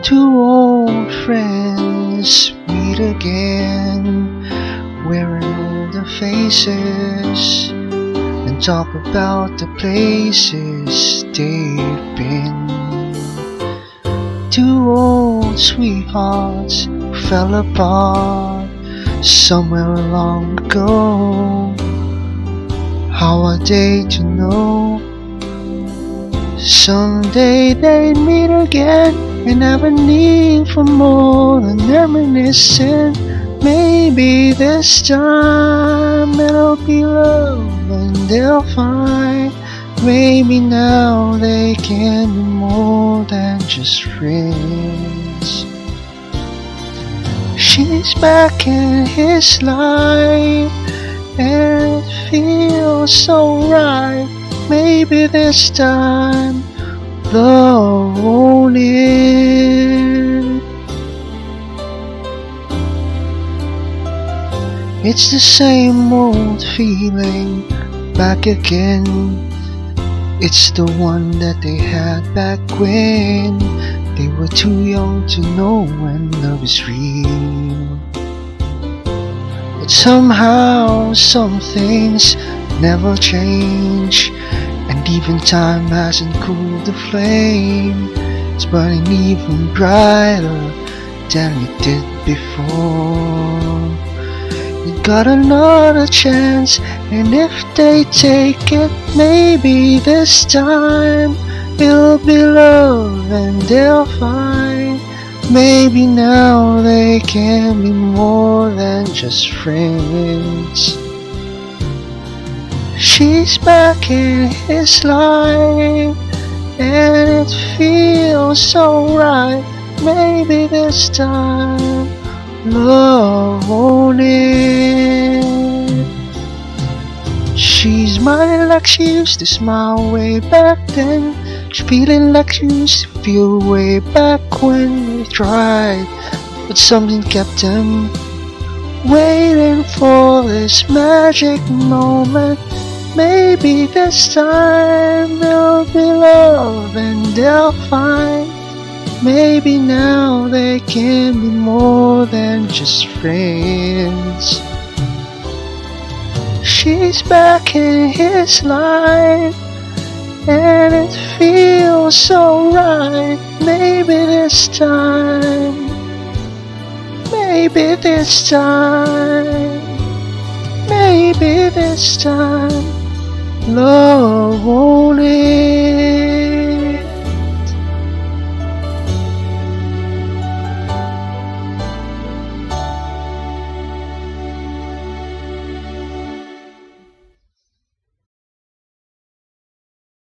Two old friends meet again, wearing older faces, and talk about the places they've been. Two old sweethearts who fell apart somewhere long ago. How are they to know? Someday they meet again and have a need for more than reminiscing. Maybe this time it'll be love and they'll find. Maybe now they can be more than just friends. She's back in his life and it feels so right. Maybe this time love won't end. It's the same old feeling back again. It's the one that they had back when they were too young to know when love is real. But somehow some things never change, and even time hasn't cooled the flame. It's burning even brighter than it did before. You got another chance, and if they take it, maybe this time it'll be love and they'll find. Maybe now they can be more than just friends. She's back in his life and it feels so right. Maybe this time love won't end. She's smiling like she used to smile way back then. She's feeling like she used to feel way back when we tried, but something kept them waiting for this magic moment. Maybe this time there'll be love and they'll find. Maybe now they can be more than just friends. She's back in his life and it feels so right. Maybe this time, maybe this time, maybe this time love won't end.